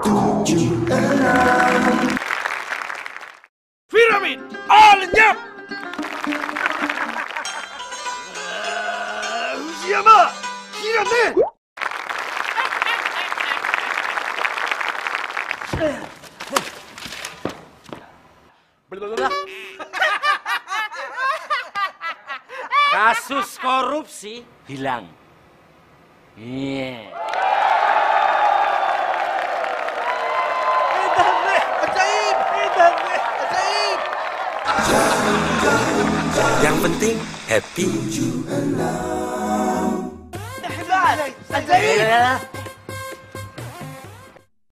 Piramid, all lenyap! Fujiyama, Hirane! Kasus korupsi hilang. Iya. Ajaib! Ajaib! Yang penting happy. Hebat! Ajaib!